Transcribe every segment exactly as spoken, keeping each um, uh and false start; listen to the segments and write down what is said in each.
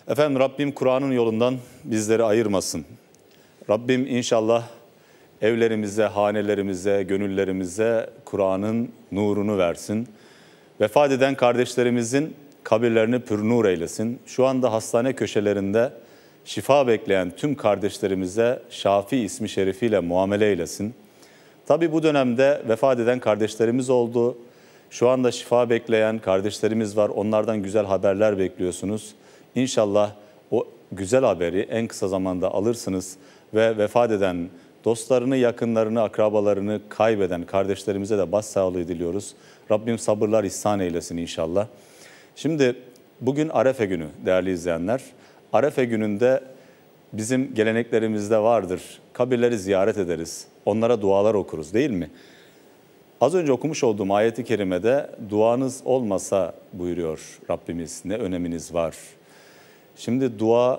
Efendim Rabbim Kur'an'ın yolundan bizleri ayırmasın. Rabbim inşallah evlerimize, hanelerimize, gönüllerimize Kur'an'ın nurunu versin. Vefat eden kardeşlerimizin kabirlerini pür nur eylesin. Şu anda hastane köşelerinde şifa bekleyen tüm kardeşlerimize Şafi ismi şerifiyle muamele eylesin. Tabi bu dönemde vefat eden kardeşlerimiz oldu. Şu anda şifa bekleyen kardeşlerimiz var. Onlardan güzel haberler bekliyorsunuz. İnşallah o güzel haberi en kısa zamanda alırsınız ve vefat eden dostlarını, yakınlarını, akrabalarını kaybeden kardeşlerimize de başsağlığı diliyoruz. Rabbim sabırlar ihsan eylesin inşallah. Şimdi bugün Arefe günü değerli izleyenler. Arefe gününde bizim geleneklerimizde vardır. Kabirleri ziyaret ederiz. Onlara dualar okuruz değil mi? Az önce okumuş olduğum ayeti kerimede duanız olmasa buyuruyor Rabbimiz. Ne öneminiz var? Şimdi dua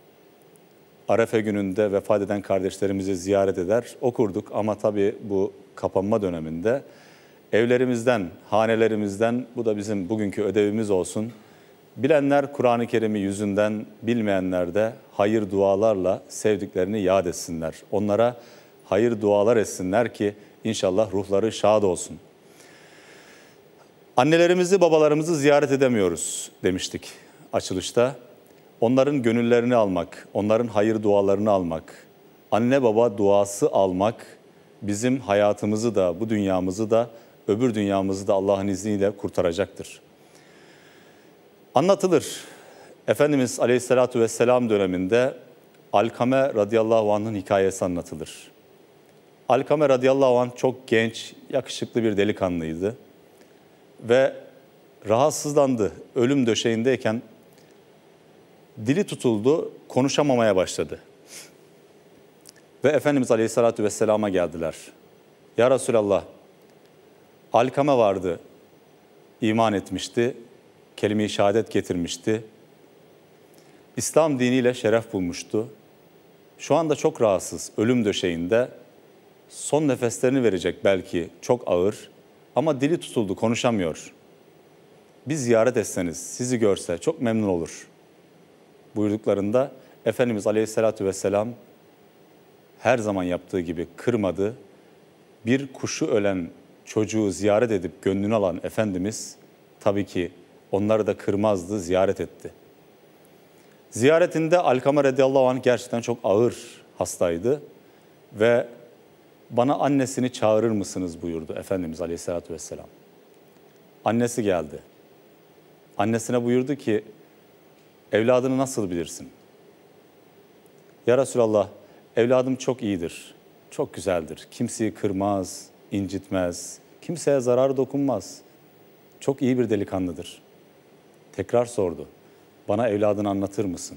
Arefe gününde vefat eden kardeşlerimizi ziyaret eder, okurduk ama tabii bu kapanma döneminde evlerimizden, hanelerimizden, bu da bizim bugünkü ödevimiz olsun. Bilenler Kur'an-ı Kerim'i yüzünden, bilmeyenler de hayır dualarla sevdiklerini yad etsinler. Onlara hayır dualar etsinler ki inşallah ruhları şad olsun. Annelerimizi, babalarımızı ziyaret edemiyoruz demiştik açılışta. Onların gönüllerini almak, onların hayır dualarını almak, anne baba duası almak bizim hayatımızı da, bu dünyamızı da, öbür dünyamızı da Allah'ın izniyle kurtaracaktır. Anlatılır. Efendimiz Aleyhisselatü Vesselam döneminde Alkame radıyallahu anh'ın hikayesi anlatılır. Alkame radıyallahu anh çok genç, yakışıklı bir delikanlıydı ve rahatsızlandı. Ölüm döşeğindeyken dili tutuldu, konuşamamaya başladı. Ve Efendimiz Aleyhisselatü Vesselam'a geldiler. Ya Resulallah, Alkame vardı, iman etmişti, kelime-i şehadet getirmişti. İslam diniyle şeref bulmuştu. Şu anda çok rahatsız, ölüm döşeğinde. Son nefeslerini verecek belki, çok ağır. Ama dili tutuldu, konuşamıyor. Bir ziyaret etseniz, sizi görse çok memnun olur buyurduklarında Efendimiz Aleyhisselatü Vesselam her zaman yaptığı gibi kırmadı. Bir kuşu ölen çocuğu ziyaret edip gönlünü alan Efendimiz tabii ki onları da kırmazdı, ziyaret etti. Ziyaretinde Alkame radıyallahu anh gerçekten çok ağır hastaydı ve bana annesini çağırır mısınız buyurdu Efendimiz Aleyhisselatü Vesselam. Annesi geldi. Annesine buyurdu ki evladını nasıl bilirsin? Ya Resulallah, evladım çok iyidir, çok güzeldir. Kimseyi kırmaz, incitmez, kimseye zarar dokunmaz. Çok iyi bir delikanlıdır. Tekrar sordu. Bana evladını anlatır mısın?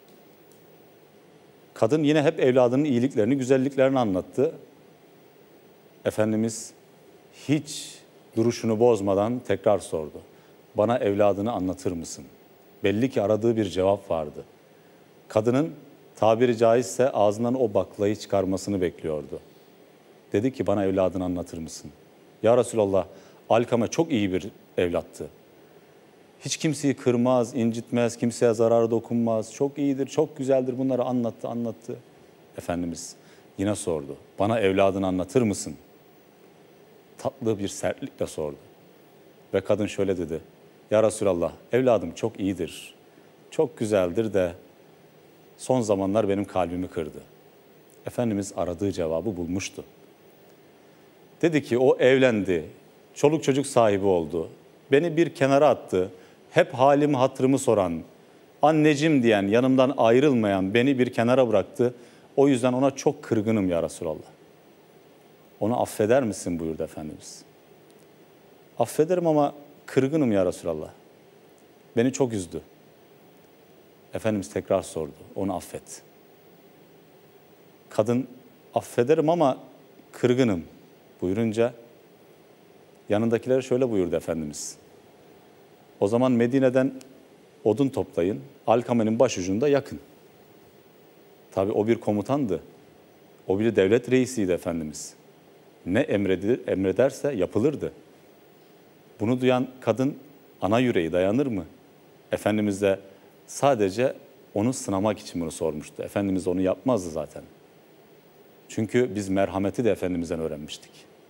Kadın yine hep evladının iyiliklerini, güzelliklerini anlattı. Efendimiz hiç duruşunu bozmadan tekrar sordu. Bana evladını anlatır mısın? Belli ki aradığı bir cevap vardı. Kadının tabiri caizse ağzından o baklayı çıkarmasını bekliyordu. Dedi ki bana evladını anlatır mısın? Ya Resulallah, Alkame çok iyi bir evlattı. Hiç kimseyi kırmaz, incitmez, kimseye zarar dokunmaz. Çok iyidir, çok güzeldir, bunları anlattı, anlattı. Efendimiz yine sordu. Bana evladını anlatır mısın? Tatlı bir sertlikle sordu. Ve kadın şöyle dedi. Ya Resulallah, evladım çok iyidir, çok güzeldir de son zamanlar benim kalbimi kırdı. Efendimiz aradığı cevabı bulmuştu. Dedi ki o evlendi, çoluk çocuk sahibi oldu. Beni bir kenara attı, hep halimi hatırımı soran, anneciğim diyen, yanımdan ayrılmayan beni bir kenara bıraktı. O yüzden ona çok kırgınım ya Resulallah. Onu affeder misin buyurdu Efendimiz. Affederim ama kırgınım ya Resulallah. Beni çok üzdü. Efendimiz tekrar sordu. Onu affet. Kadın affederim ama kırgınım buyurunca yanındakilere şöyle buyurdu Efendimiz. O zaman Medine'den odun toplayın. Alkame'nin başucunda yakın. Tabii o bir komutandı. O bir devlet reisiydi Efendimiz. Ne emredi, emrederse yapılırdı. Bunu duyan kadın ana yüreği dayanır mı? Efendimiz de sadece onu sınamak için bunu sormuştu. Efendimiz onu yapmazdı zaten. Çünkü biz merhameti de Efendimiz'den öğrenmiştik.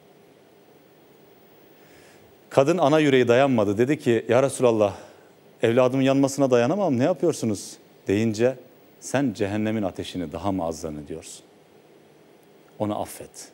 Kadın ana yüreği dayanmadı. Dedi ki ya Resulallah, evladımın yanmasına dayanamam, ne yapıyorsunuz deyince sen cehennemin ateşini daha mı az zannediyorsun? Onu affet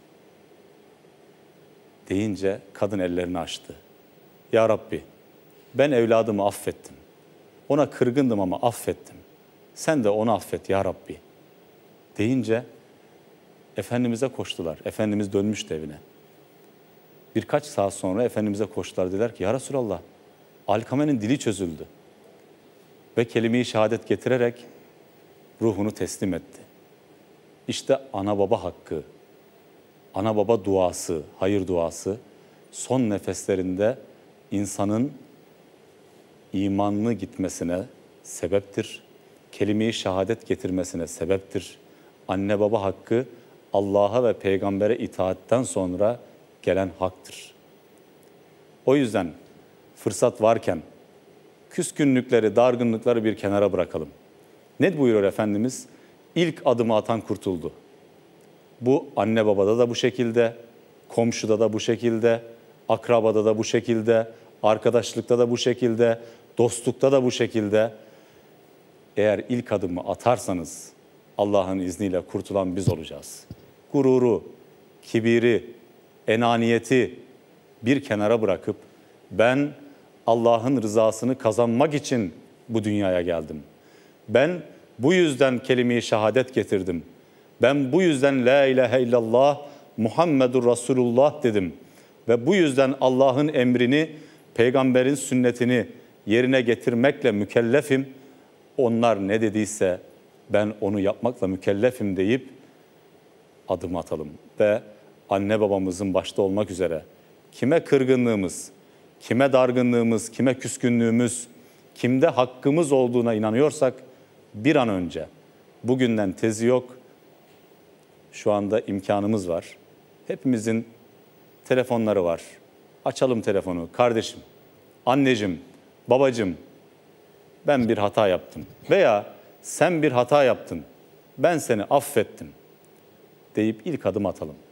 deyince kadın ellerini açtı. Ya Rabbi, ben evladımı affettim. Ona kırgındım ama affettim. Sen de onu affet ya Rabbi deyince Efendimiz'e koştular. Efendimiz dönmüştü evine. Birkaç saat sonra Efendimiz'e koştular. Dediler ki ya Resulallah, Alkame'nin dili çözüldü. Ve kelime-i şehadet getirerek ruhunu teslim etti. İşte ana baba hakkı, ana baba duası, hayır duası son nefeslerinde insanın imanını gitmesine sebeptir. Kelime-i şehadet getirmesine sebeptir. Anne baba hakkı Allah'a ve peygambere itaatten sonra gelen haktır. O yüzden fırsat varken küskünlükleri, dargınlıkları bir kenara bırakalım. Ne buyuruyor Efendimiz? İlk adımı atan kurtuldu. Bu anne babada da bu şekilde, komşuda da bu şekilde, akrabada da bu şekilde, arkadaşlıkta da bu şekilde, dostlukta da bu şekilde. Eğer ilk adımı atarsanız Allah'ın izniyle kurtulan biz olacağız. Gururu, kibiri, enaniyeti bir kenara bırakıp ben Allah'ın rızasını kazanmak için bu dünyaya geldim. Ben bu yüzden kelime-i şehadet getirdim. Ben bu yüzden la ilahe illallah Muhammedur Resulullah dedim. Ve bu yüzden Allah'ın emrini, peygamberin sünnetini yerine getirmekle mükellefim. Onlar ne dediyse ben onu yapmakla mükellefim deyip adım atalım. Ve anne babamızın başta olmak üzere kime kırgınlığımız, kime dargınlığımız, kime küskünlüğümüz, kimde hakkımız olduğuna inanıyorsak bir an önce, bugünden tezi yok, şu anda imkanımız var. Hepimizin telefonları var. Açalım telefonu. Kardeşim, anneciğim, babacığım, ben bir hata yaptım. Veya sen bir hata yaptın, ben seni affettim deyip ilk adım atalım.